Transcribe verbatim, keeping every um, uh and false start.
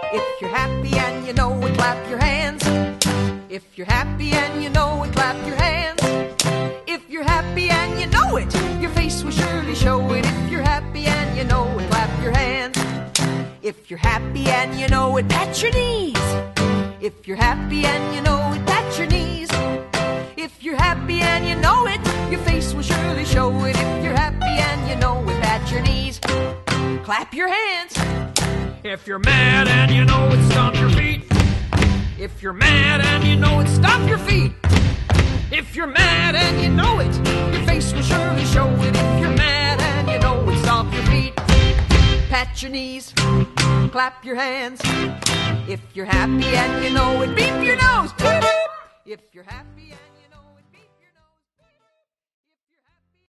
If you're happy and you know it, clap your hands. If you're happy and you know it, clap your hands. If you're happy and you know it, your face will surely show it. If you're happy and you know it, clap your hands. If you're happy and you know it, pat your knees. If you're happy and you know it, pat your knees. If you're happy and you know it, your face will surely show it. If you're happy and you know it, pat your knees. Clap your hands. If you're mad and you know it, stomp your feet. If you're mad and you know it, stomp your feet. If you're mad and you know it, your face will surely show it. If you're mad and you know it, stomp your feet. Pat your knees, clap your hands. If you're happy and you know it, beep your nose. If you're happy and